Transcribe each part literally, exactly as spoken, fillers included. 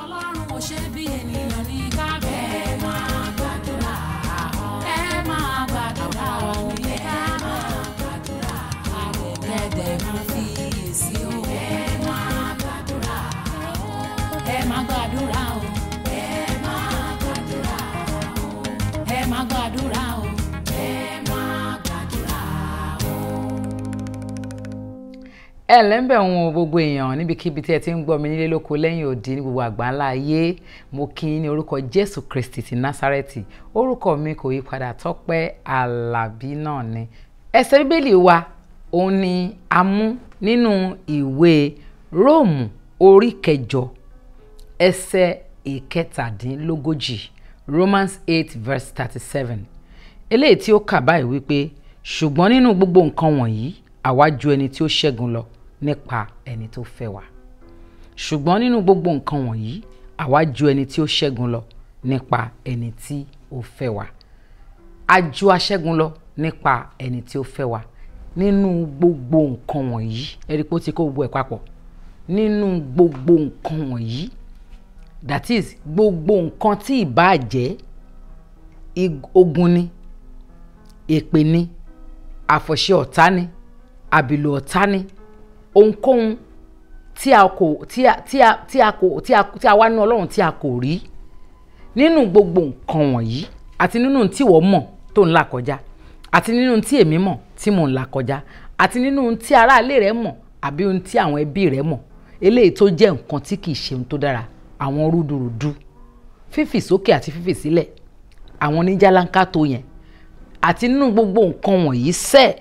Ọlọ́run ò ṣe bí ènìyàn ní kábẹ́. Ẹ máa gbàdúrà ẹ máa gbàdúrà ní ẹ máa gbàdúrà ẹ̀ẹ́dẹ̀ máa fi èsì o. Ẹ máa gbàdúrà ẹ máa gbàdúrà o. Ẹ máa gbàdúrà ẹ máa gbàdúrà o. ẹ lẹ́ńbẹ̀ wọn gbogbo èèyàn níbikíbi tí ẹ ti ń gbọ́ mi nílé lóko lẹ́yìn òdì ní gbogbo àgbáńlá ayé mo kí yín ní orúkọ Jésù Kristi ti Násárẹ́tì orúkọ mi kò yí padà Tọ́pẹ́ Àlàbí náà ni. ẹsẹ̀ bíbélì wa òun ni a mú nínú ìwé Róòmù orí kẹjọ ẹsẹ̀ ìkẹtàdínlógójì Romans eight verse thirty-seven eléyìí tí ó kà báyìí wípé ṣùgbọ́n nínú gbogbo nǹkan wọ̀nyí àwa ju ẹni tí ó ṣẹ́gun lọ nípa ẹni tó fẹ́ wa. ṣùgbọ́n nínú gbogbo nǹkan wọ̀nyí àwa ju ẹni tí ó ṣẹ́gun lọ nípa ẹni tí ó fẹ́ wa. a ju aṣẹ́gun lọ nípa ẹni tí ó fẹ́ wa. nínú gbogbo nǹkan wọ̀nyí ẹ rí pé ó ti kó gbogbo ẹ̀ papọ̀. nínú gbogbo nǹkan wọ̀nyí that is gbogbo nǹkan tí ìbá jẹ́ ogun ni èpè ni àfọ̀ṣẹ ọ̀tá ni àbìlù ọ̀tá ni ohunkóhun tí a kò tí a tí a tí a kò tí a tí a wá ní Ọlọ́run tí a kò rí nínú gbogbo nǹkan wọ̀nyí àti nínú tí ìwọ mọ̀ tó ń là kọjá àti nínú tí èmi mọ̀ tí mò ń là kọjá àti nínú tí aráalé rẹ mọ̀ àbí ohun tí àwọn ẹbí rẹ mọ̀ eléyìí tó jẹ́ nǹkan tí kì í ṣe ohun tó dára àwọn rúdurùdu fífì sókè àti fífì sílẹ̀ àwọn oníjàláńká tó yẹn àti nínú gbogbo nǹkan wọ̀nyí sẹ́ẹ̀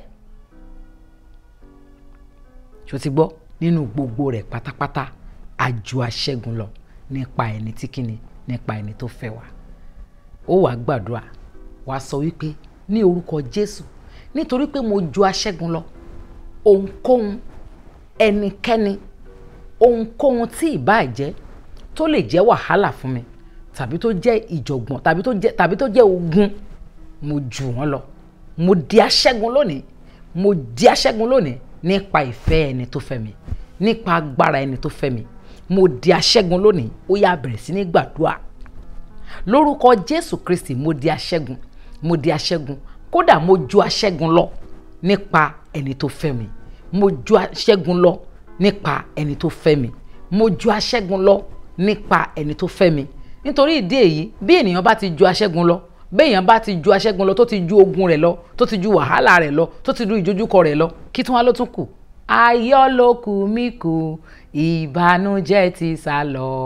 ṣó ti gbọ́ nínú gbogbo rẹ̀ pátápátá a ju aṣẹ́gun lọ nípa ẹni tí kíni nípa ẹni tó fẹ́ wa. ó wàá gbàdúrà wàá sọ wípé ní orúkọ Jésù nítorí pé mo ju aṣẹ́gun lọ ohunkóhun ẹnikẹ́ni ohunkóhun tí ìbáà jẹ́ tó lè jẹ́ wàhálà fún mi tàbí tó jẹ́ ìjọ̀gbọ̀n tàbí tó jẹ́ tàbí tó jẹ́ ogun mo jù wọ́n lọ mo di aṣẹ́gun lónìí mo di aṣẹ́gun lónìí nípa ìfẹ́ ẹni tó fẹ́ mi nípa agbára ẹni tó fẹ́ mi mo di aṣẹ́gun lónìí ó yá bẹ̀rẹ̀ sí ní gbàdúrà lórúkọ Jésù Kristi mo di aṣẹ́gun mo di aṣẹ́gun kódà mo ju aṣẹ́gun lọ nípa ẹni tó fẹ́ mi mo ju aṣẹ́gun lọ nípa ẹni tó fẹ́ mi mo ju aṣẹ́gun lọ nípa ẹni tó fẹ́ mi nítorí ìdí èyí bí ènìyàn bá ti ju aṣẹ́gun lọ béèyàn bá ti ju aṣẹ́gun lọ tó ti ju ogun rẹ̀ lọ tó ti ju wàhálà rẹ̀ lọ tó ti ju ìdojúkọ rẹ̀ lọ kí tún wá ló tún kù ayọ̀ ló kù mí kù ìbànújẹ́ ti sá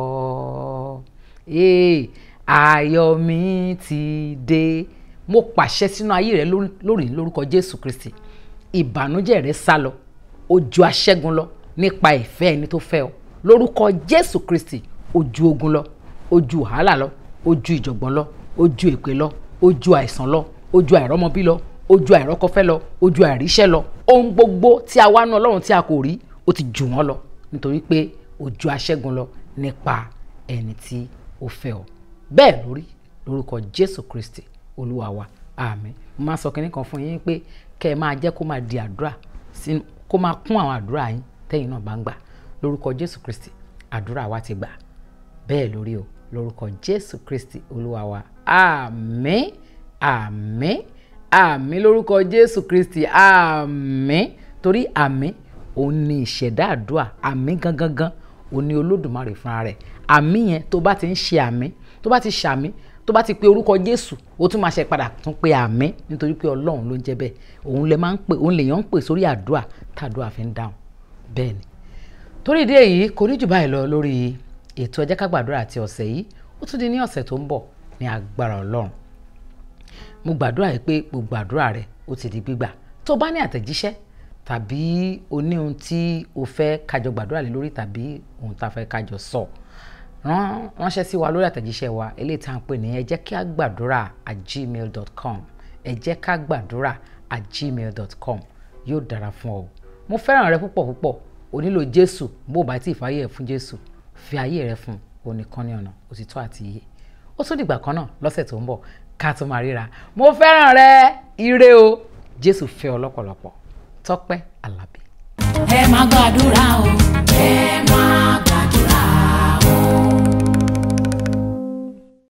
lọ ee ayọ̀ mi ti dé mo pàṣẹ sínú ayé rẹ lórí lórúkọ Jésù Kristi ìbànújẹ́ rẹ sá lọ ó ju aṣẹ́gun lọ nípa ìfẹ́ ẹni tó fẹ́ ọ lórúkọ Jésù Kristi ó ju ogun lọ ó ju wàhálà lọ ó ju ìjọ̀gbọ̀n lọ ó ju èpè lọ ó ju àìsàn lọ ó ju àìrọ́mọbí lọ ó ju àìrọ́kọfẹ́ lọ ó ju àìríṣẹ́ lọ ohun gbogbo tí a wá ní Ọlọ́run tí a kò rí ó ti jù wọ́n lọ nítorí pé ó ju aṣẹ́gun lọ nípa ẹni tí ó fẹ́ ọ bẹ́ẹ̀ lórí lórúkọ Jésù Kristi Olúwa wa àmín. mo máa sọ kinní kan fún yín pé kẹ́ ẹ máa jẹ́ kó máa di àdúrà sínú kó máa kún àwọn àdúrà yín tẹ́yìn náà bá ń gbà lórúkọ Jésù Kristi àdúrà wa ti gbà bẹ́ẹ̀ lórí o lórúkọ Jésù Kristi Olúwa wa àmín àmín àmín lórúkọ Jésù Kristi àmín torí àmín òun ni ìṣẹ̀dá àdúrà àmín gangan gan òun ni Olódùmarè fúnra rẹ̀ àmín yẹn tó bá ti ń ṣe àmín tó bá ti ṣàmín tó bá ti pe orúkọ Jésù ó tún máa ṣe padà tún pe àmín nítorí pé Ọlọ́run ló ń jẹ́ bẹ́ẹ̀ òun lè máa ń pè òun lèèyàn ń pè sórí àdúrà tàdúrà fi ń dáhùn bẹ́ẹ̀ ni torí ìdí èyí kò ní jù báyìí lọ lórí ètò ẹ jẹ́ ká gbàdúrà àti ọ̀sẹ̀ yìí ó tún di ní ọ̀sẹ̀ tó ń bọ̀ ní agbára Ọlọ́run mo gbàdúrà yìí pé gbogbo àdúrà rẹ ó ti di gbígbà tó bá ní àtẹ̀jíṣẹ́ tàbí o ní ohun tí o fẹ́ kájọ gbàdúrà lé lórí tàbí ohun tá a fẹ́ kájọ sọ rán ránṣẹ́ sí wa lórí àtẹ̀jíṣẹ́ wa eléyìí tá à ń pè ní ẹ jẹ́ kí a gbàdúrà at gmail dot com ẹ jẹ́ ká gbàdúrà at gmail dot com yóò dára fún ọ mo fẹ́ràn rẹ púpọ̀ púpọ̀ o nílò Jésù bó bá tí ì fàyè ẹ̀ fún Jésù fi ayé rẹ fún òun nìkan ní ọ̀nà òtítọ́ àti ìyè ó tún dìgbà kan náà lọ́sẹ̀ tó ń bọ̀ ká tó máa ríra mo fẹ́ràn rẹ ire o Jésù fẹ́ ọ lọ́pọ̀lọpọ̀ Tọ́pẹ́ Àlàbí. ẹ máa gbàdúrà o ẹ máa